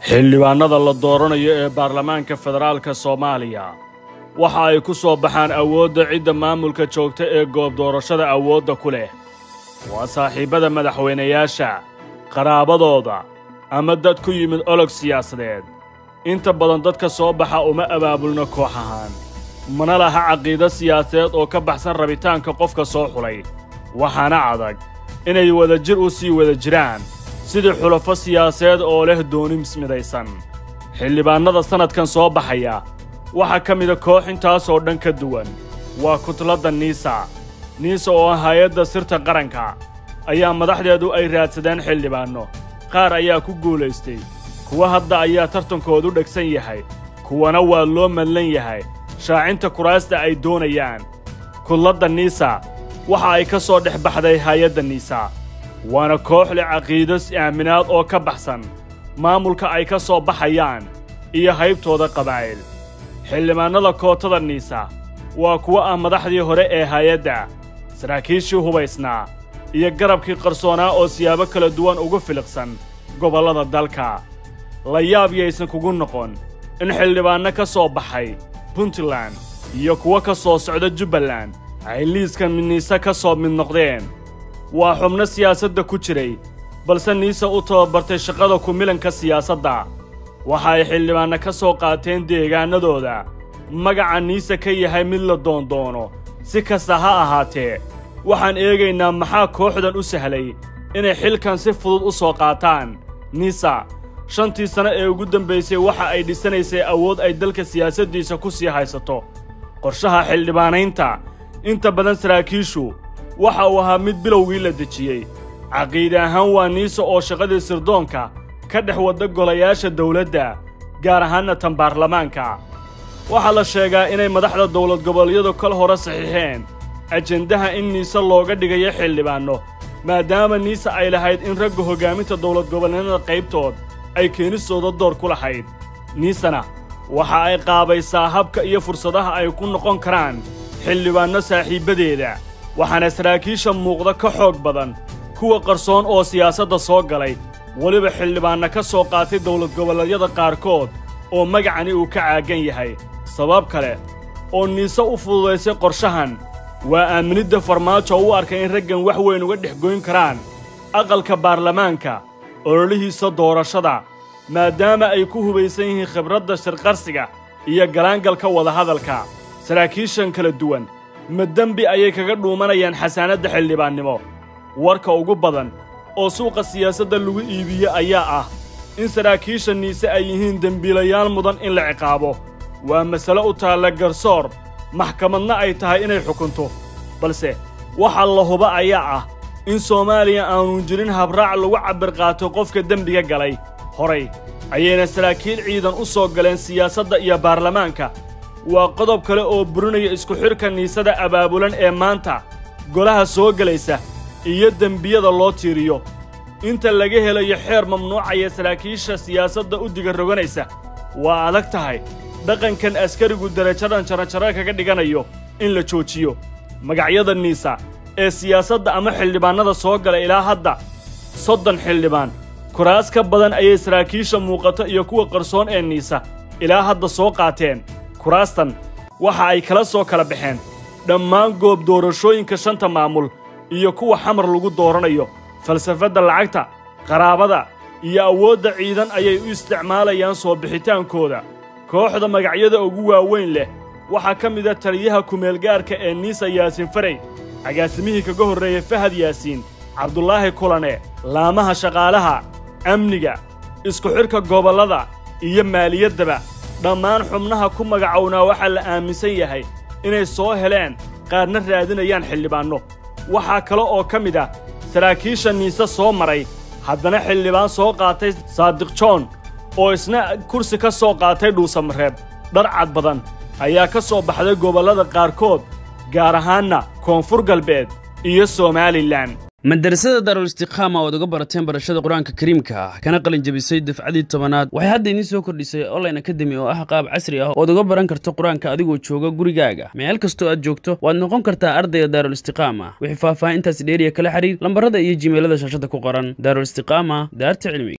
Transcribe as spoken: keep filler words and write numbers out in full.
xildhibaanada la dooranayo ee baarlamaanka federaalka Soomaaliya waxa ay ku soo baxaan awoodda cidda maamulka joogta ee goob doorashada awoodda ku leh waa saaxiibada madaxweynayaasha qaraabadooda ama dad ku yimid olog siyaasadeed inta badan dadka soo baxa uma abaabulno koox ahaan mana laha caqiido siyaasadeed oo ka baxsan rabitaanka qofka soo xulay waxaana adag inay wadajir u sii wada jiraan sidii xulafo siyaasadeed oo leh dooni midaysan xildhibaanada sanadkan soo baxaya waxa ka mid ah koox intaas oo dhan ka duwan waa kutladda niisa niisa oo ah hay'adda sirta qaranka ayaa madaxdeedu ay raadsadeen xildhibaano qaar ayaa ku guulaystay kuwa hadda ayaa tartankoodu dhagsan yahay kuwana waa loo madlan yahay shaacinta kuraasta ay doonayaan kutladda niisa waxa ay ka soo dhex baxday hay'adda niisa waana koox leh caqiido aaminaad oo ka baxsan maamulka ay ka soo baxayaan iyo haybtooda qabaa'il xildhibaanada kootada niisa waa kuwa ah madaxdii hore ee hay'adda saraakiishii hubaysnaa iyo garabkii qarsoonaa oo siyaabo kala duwan ugu filiqsan gobollada dalka la yaab yaysan kugu noqon in xildhibaanno ka soo baxay puntland iyo kuwa ka soo socda jubbaland ay liiskan niisa ka soo mid noqdeen waa xubno siyaasadda ku jiray balse niisa u tababartay shaqada ku milanka siyaasadda waxa ay xildhibaanno ka soo qaateen deegaanadooda magaca niisa ka yahay mid la doondoono si kasta ha ahaatee waxaan eegaynaa maxaa kooxdan u sahlay inay xilkan si fudud u soo qaataan niisa shantii sano ee ugu dambaysay waxa ay dhisanaysay awood ay dalka siyaasaddiisa ku sii haysato qorshaha xildhibaanaynta inta badan saraakiishu waxa uu ahaa mid bilowgii la dejiyey caqiide ahaan waa niisa oo shaqadii sirdoonka ka dhex wadda golayaasha dawladda gaar ahaanna tan baarlamaanka waxaa la sheegaa inay madaxda dawlad goboleedyadu kal hore saxiixeen ajendaha in niisa looga dhigayo xildhibaanno maadaama niisa ay lahayd in ragga hoggaaminta dawlad goboleedyada qaybtood ay keenistooda door ku lahayd niisana waxa ay qaabaysaa habka iyo fursadaha ay ku noqon karaan xildhibaanno saaxiibbadeeda waxaana saraakiisha muuqda ka xoog badan kuwa qarsoon oo siyaasadda soo galay weliba xildhibaanno ka soo qaatay dawlad goboleedyada qaarkood oo magacani uu ka caagan yahay sabab kale oo niise u fududaysay qorshahan waa aaminidda farmaajo u arkay in raggan wax weyn uga dhex goyn karaan aqalka baarlamaanka ololihiisa doorashada maadaama ay ku hubaysan yihiin khibradda shirqarsiga iyo galaangalka wadahadalka saraakiishan kala duwan ma dembi ayay kaga dhuumanayaan xasaanadda xildhibaannimo warka ugu badan oo suuqa siyaasadda lagu iibiye ayaa ah in saraakiisha niise ay yihiin dembiilayaal mudan in la ciqaabo waa masale u taalla garsoor maxkamadna ay tahay inay xukunto balse waxa la huba ayaa ah in soomaaliya aanu jirin habraac lagu cabbir qaato qofka dembiga galay horay ayayna saraakiil ciidan u soo galeen siyaasadda iyo baarlamaanka waa qodob kale oo burinaya isku xidhka niisada abaabulan ee maanta golaha soo gelaysa iyo dembiyada loo tiiriyo inta laga helayo xeer mamnuucaya saraakiisha siyaasadda u diga roganaysa waa adag tahay dhaqankan askarigu darajadan jaranjaro kaga dhiganayo in la joojiyo magacyada niisa ee siyaasadda ama xildhibaannada soo gala ilaa hadda soddon xildhibaan kuraas ka badan ayay saraakiisha muuqato iyo kuwa qarsoon ee niisa ilaa hadda soo qaateen kuraastan waxa ay kala soo kala baxeen dhammaan goob doorashooyinka shanta maamul iyo kuwa xamar lagu dooranayo falsafadda lacagta qaraabada iyo awoodda ciidan ayay u isticmaalayaan soo bixitaankooda kooxda magacyada ugu waaweyn leh waxaa ka mid ah taliyaha kumeelgaarka ee niisa yaasiin farey agaasimihii kaga horreeyey fahad yaasiin cabdulaahi kulane laamaha shaqaalaha amniga isku xidhka gobollada iyo maaliyaddaba dhammaan xubnaha ku magacownaa waxaa la aaminsan yahay inay soo heleen qaarna raadinayaan xildhibaanno waxaa kale oo ka mid ah saraakiisha niise soo maray haddana xildhibaan soo qaatay saadiq joon oo isna kursi ka soo qaatay dhuusamareeb dharcad badan ayaa ka soo baxday gobollada qaarkood gaar ahaanna koonfur galbeed iyo somalilan madarasada daarul istiqaama oo uga barateen barashada quraanka kariimka ah kana qalin jabisay dafcadii tobanaad waxay hadda idin soo kordhisay online academy oo ah qaab casri ah oo uga baran karto quraanka adigoo jooga gurigaaga meel kasto aad joogto waad noqon kartaa ardayga daarul istiqaama wixii faahfaahintaas dheeriya kala xiriir lambarada iyo gmailada shaashada ku qoran daarul istiqaama daarta cilmi